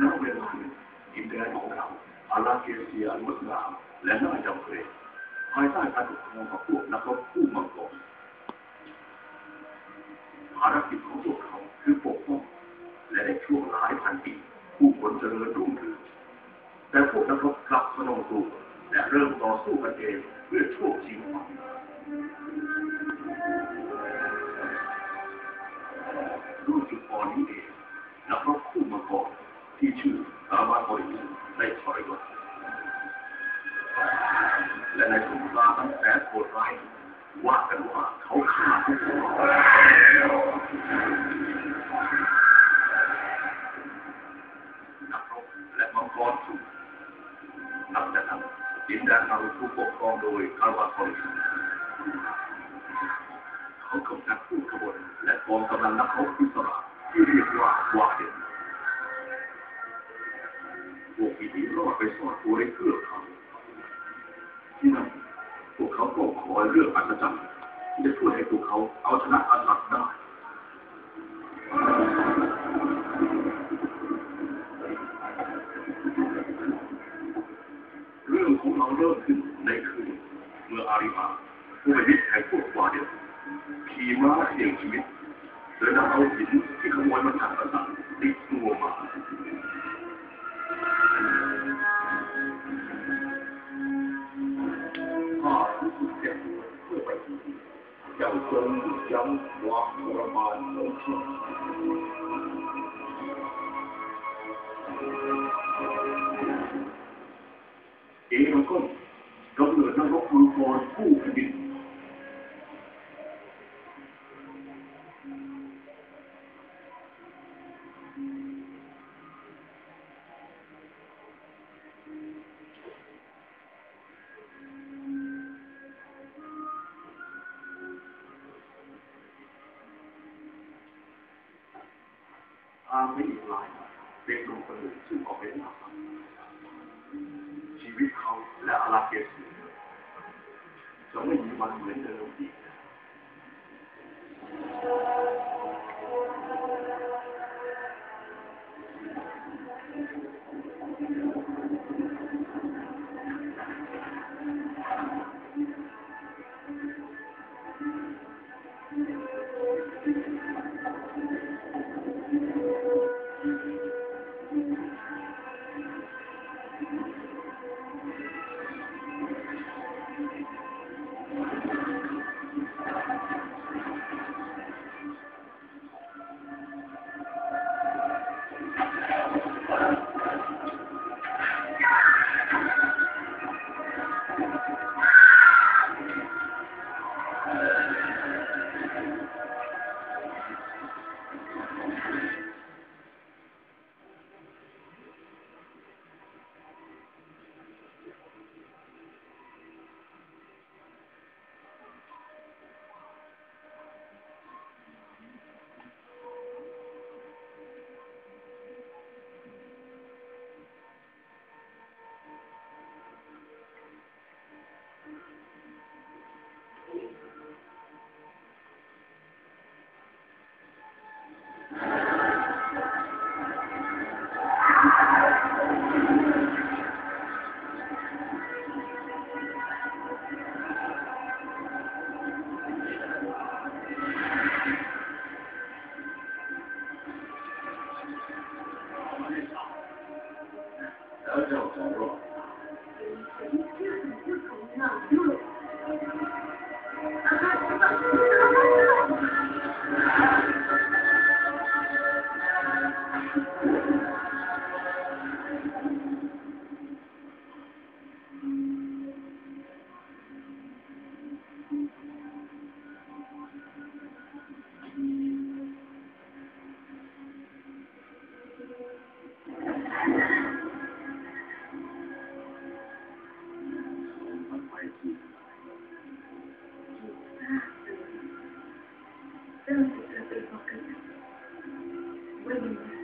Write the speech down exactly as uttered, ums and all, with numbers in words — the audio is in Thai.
ณเวลาดินแดนของเราอาราเกเซียงดงามและน่าจำเกรงภายใต้การปกครองของพวกนักรบผู้มังกรภารกิจของพวกเขาคือปกป้องและในช่วงหลายพันปีผู้คนเจริญรุ่งเรืองแต่พวกนักรบกลับสนองตัวและเริ่มต่อสู้กันเองเพื่อโชคชิงความด้วยจุดอ่อนนี้เองนักรบคู่มังกรที่ชื่อกาบาโอริได้ถอยก่อนและในสงครามตั้งแต่โหดร้ายว่ากันว่าเขาฆ่าทุกคนนักรบและมังกรสู้นับจากนั้นดินแดนเราถูกปกครองโดยกาบาโอริเขากำจัดผู้ขบฏและกองกำลังนักรบอิสระที่เรียกว่าวาเดนพวกที่หนีรอดไปซ่อนตัวในเทือกเขาที่นั่นพวกเขาก็คอยเรื่องอัศจรรย์ที่จะช่วยให้พวกเขาเอาชนะอาสัตได้เรื่องของเราเริ่มขึ้นในคืนเมื่ออาริมาผู้เป็นมิตรแห่งพวกวาเดนขี่ม้าเสี่ยงชีวิตโดยนำเอาหินที่ขโมยมาจากกษัตริย์ติดตัวมาข้ารู้สึกเจ็บเพื่อไปเจ้าจงย้ำความทรมานของข้าเอมันก็กำเนิดนักรบมังกรผู้แผ่นดินทางไม่อีกหลายเป็นกลุ่มคนหนึ่งซึ่งออกเป็นหลักชีวิตเขาและอาราเกสจะไม่มีวันเหมือนเดิมอีกแล้วเจ้าจะรอด Women